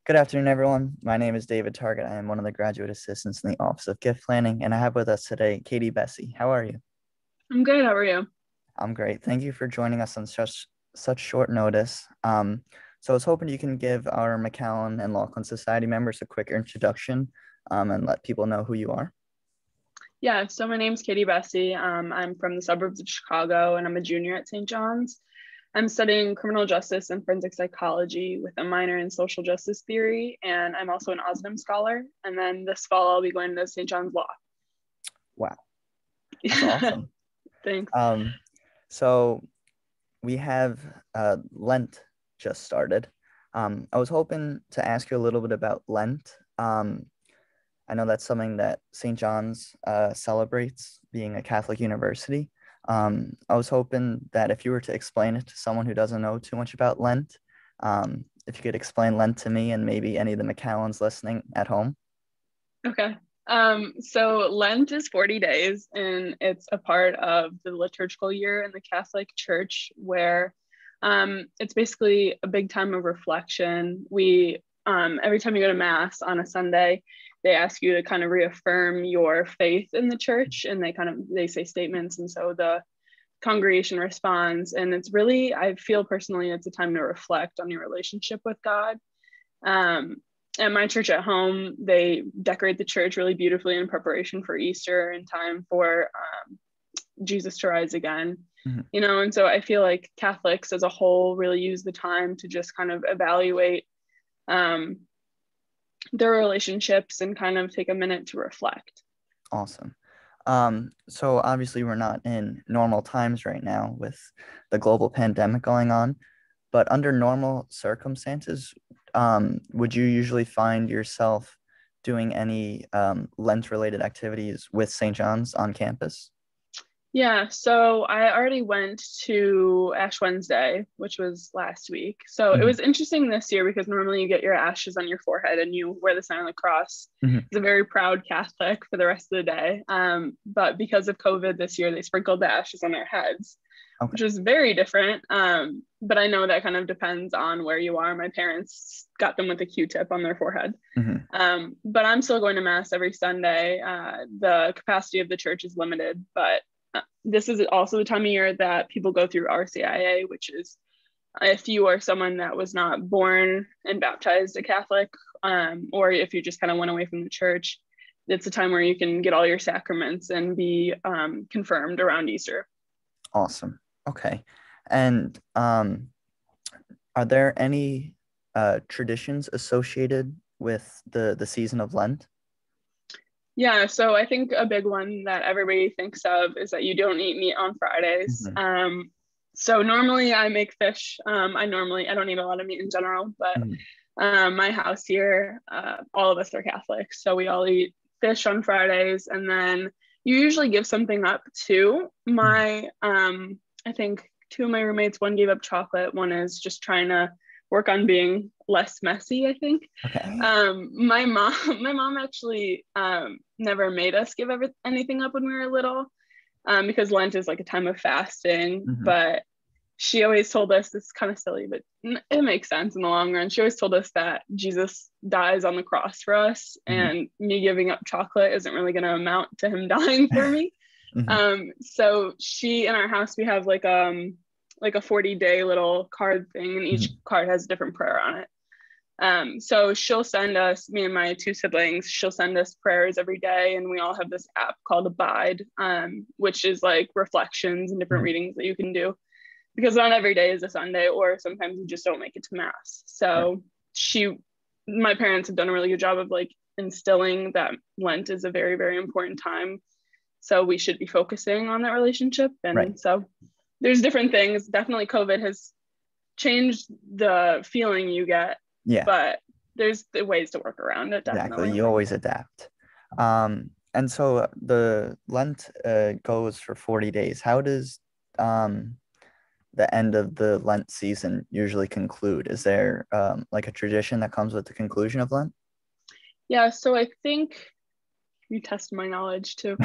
Good afternoon, everyone. My name is David Target. I am one of the graduate assistants in the Office of Gift Planning, and I have with us today Katie Bessey. How are you? I'm good. How are you? I'm great. Thank you for joining us on such short notice. So I was hoping you can give our McAllen and Laughlin Society members a quick introduction, and let people know who you are. Yeah, so my name's Katie Bessey. I'm from the suburbs of Chicago and I'm a junior at St. John's. I'm studying criminal justice and forensic psychology with a minor in social justice theory, and I'm also an Ozanam Scholar. And then this fall, I'll be going to St. John's Law. Wow, that's awesome. Thanks. So we have Lent just started. I was hoping to ask you a little bit about Lent. I know that's something that St. John's celebrates, being a Catholic university. I was hoping that if you were to explain it to someone who doesn't know too much about Lent, if you could explain Lent to me and maybe any of the McAllens listening at home. Okay. So Lent is 40 days, and it's a part of the liturgical year in the Catholic Church where it's basically a big time of reflection. Every time you go to Mass on a Sunday, they ask you to kind of reaffirm your faith in the church, and they say statements, and so the congregation responds. And it's really, I feel personally, it's a time to reflect on your relationship with God. At my church at home, they decorate the church really beautifully in preparation for Easter, in time for Jesus to rise again. Mm-hmm. And so I feel like Catholics as a whole really use the time to just kind of evaluate their relationships and kind of take a minute to reflect. Awesome. So obviously we're not in normal times right now with the global pandemic going on, but under normal circumstances, would you usually find yourself doing any Lent-related activities with St. John's on campus? Yeah, so I already went to Ash Wednesday, which was last week. So it Mm-hmm. was interesting this year because normally you get your ashes on your forehead and you wear the sign of the cross. Mm-hmm. As a very proud Catholic for the rest of the day. But because of COVID this year, they sprinkled the ashes on their heads, Okay. which was very different. But I know that kind of depends on where you are. My parents got them with a Q-tip on their forehead. Mm-hmm. But I'm still going to Mass every Sunday. The capacity of the church is limited, but this is also the time of year that people go through RCIA, which is if you are someone that was not born and baptized a Catholic, or if you just kind of went away from the church, it's a time where you can get all your sacraments and be confirmed around Easter. Awesome. Okay. And are there any traditions associated with the season of Lent? Yeah, so I think a big one that everybody thinks of is that you don't eat meat on Fridays. Mm-hmm. So normally I make fish. I don't eat a lot of meat in general, but my house here, all of us are Catholics, so we all eat fish on Fridays, and then you usually give something up too. I think two of my roommates, one gave up chocolate, one is just trying to work on being less messy, I think. Okay. My mom actually never made us give anything up when we were little, because Lent is like a time of fasting. Mm-hmm. But she always told us, this is kind of silly, but it makes sense in the long run. She always told us that Jesus dies on the cross for us, Mm-hmm. and me giving up chocolate isn't really going to amount to him dying for me. Mm-hmm. So in our house, we have like a 40-day little card thing, and each card has a different prayer on it. So she'll send us, me and my two siblings, she'll send us prayers every day, and we all have this app called Abide, which is like reflections and different readings that you can do, because not every day is a Sunday, or sometimes you just don't make it to Mass. So my parents have done a really good job of like instilling that Lent is a very, very important time. So we should be focusing on that relationship. And so there's different things. Definitely COVID has changed the feeling you get, but there's the ways to work around it. Definitely. Exactly. You always adapt. And so the Lent goes for 40 days. How does the end of the Lent season usually conclude? Is there like a tradition that comes with the conclusion of Lent? Yeah, so I think you test my knowledge too.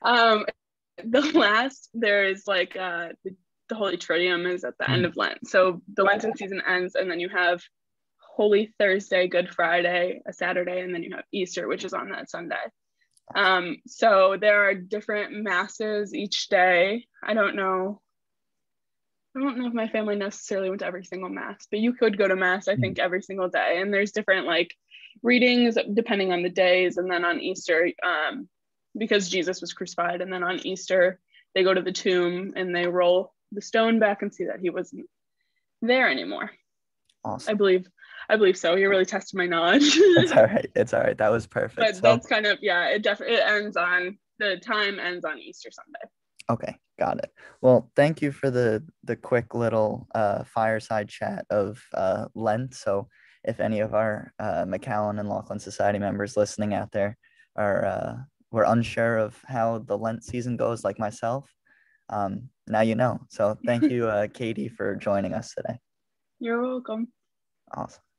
There's like the Holy Triduum is at the end of Lent. So the Lenten season ends, and then you have Holy Thursday, Good Friday, a Saturday, and then you have Easter, which is on that Sunday. So there are different masses each day. I don't know if my family necessarily went to every single mass, but you could go to mass, I think, every single day. And there's different like readings depending on the days. And then on Easter, because Jesus was crucified, and then on Easter, they go to the tomb and they roll the stone back and see that he wasn't there anymore. Awesome. I believe so. You're really testing my knowledge. It's all right. It's all right. That was perfect. But So that's kind of, yeah, it definitely the time ends on Easter Sunday. okay, got it. Well, thank you for the quick little fireside chat of Lent. So if any of our McAllen and Laughlin Society members listening out there are were unsure of how the Lent season goes, like myself, now you know. So thank you, Katie, for joining us today. You're welcome. Awesome.